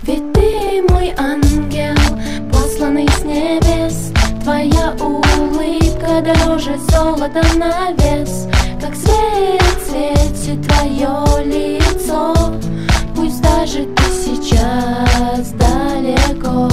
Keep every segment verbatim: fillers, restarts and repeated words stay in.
Ведь ты мой ангел, посланный с небес. Твоя улыбка дороже золота на вес. Как свет светит твое лицо, пусть даже ты сейчас далеко.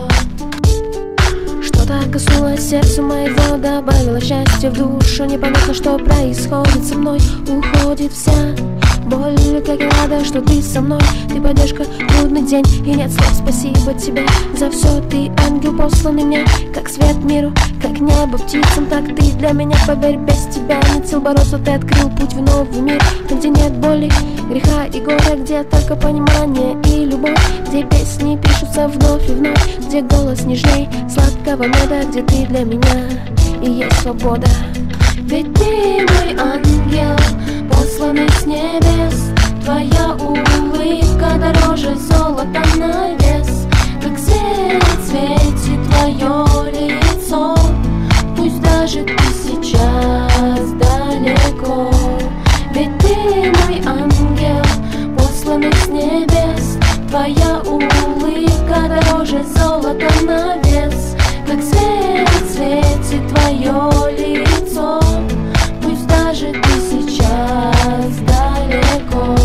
Что-то коснулось сердца моего, добавило счастье в душу. Непонятно, что происходит со мной. Уходит вся боль, как я рада, что ты со мной. Ты поддержка в трудный день, и нет слов. Спасибо тебе за все. Ты ангел, посланный мне, как свет миру, как небо птицам. Так ты для меня, поверь, без тебя нет сил бороться. Ты открыл путь в новый мир, там, где нет боли, греха и горя, где только понимание и любовь, где песни пишутся вновь и вновь, где голос нежней сладкого меда, где ты для меня и есть свобода. Ведь ты мой ангел, посланный с небес. Твоя улыбка дороже золота на вес. Как свет светит твое лицо, пусть даже ты сейчас далеко. Ведь ты мой ангел, посланный с небес. Твоя улыбка дороже золота на вес. Как свет светит твое лицо, пусть даже ты сейчас далеко.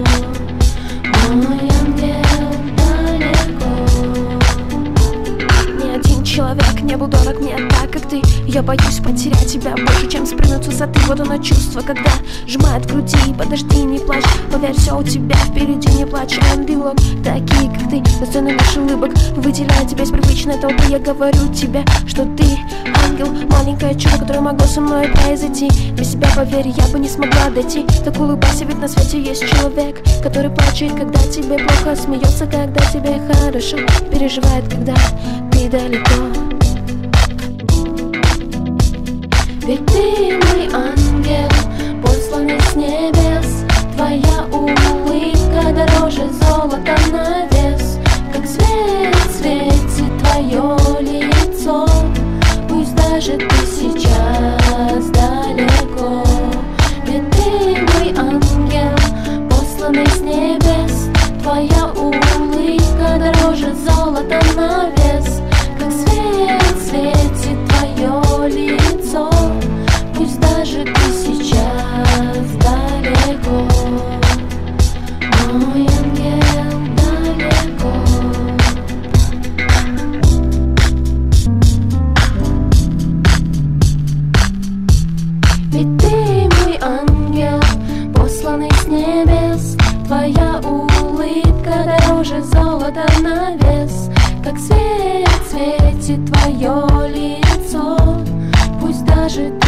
Мой ангел далеко. Ни один человек не был дорог мне так, как ты. Я боюсь потерять тебя больше, чем спрыгнуть с высоты. Вот оно чувство, когда сжимает в груди. Подожди, не плачь, поверь, все у тебя впереди. Не плачь, ангелок, такие как ты, достойны лишь улыбок. Выделяя тебя из привычной толпы, я говорю тебе, что ты ангел, маленькое чудо, которое могло со мной произойти. Без тебя, поверь, я бы не смогла дойти. Так улыбайся, ведь на свете есть человек, который плачет, когда тебе плохо, смеется, когда тебе хорошо, переживает, когда ты далеко. Ведь ты мой ангел, посланный с небес. Твоя улыбка дороже золота на вес. Как свет светит твое лицо, пусть даже ты сейчас далеко. Ведь ты мой ангел, посланный с небес. Твоя улыбка дороже золота на вес. Как свет светит твое лицо, пусть даже ты сейчас далеко. Мой ангел далеко. Ведь ты мой ангел, посланный с небес. Твоя улыбка дороже золота на вес. Как свет светит твое лицо, пусть даже ты